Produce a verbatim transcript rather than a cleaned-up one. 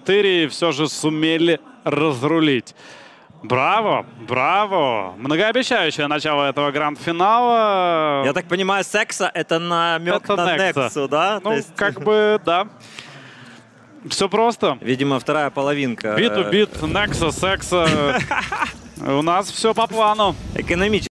четыре все же сумели разрулить. Браво, браво. Многообещающее начало этого гранд-финала. Я так понимаю, секса это намек Это на Некса. Нексу, да? Ну, То есть... как бы, да. Все просто. Видимо, вторая половинка. Бит-у-бит, Некса, секса. У нас все по плану. Экономически.